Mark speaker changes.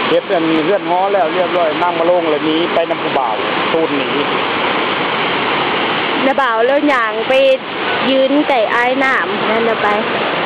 Speaker 1: เฮ็ดอันเลื่อนง้อแล้วเรียบร้อยนั่งมาลงเลยนี้ไปน้ำผู้บ่าวตูนหนี
Speaker 2: น้าบ่าวแล้วอย่างไปยืนไก่อ้ายน้ำนั่นไป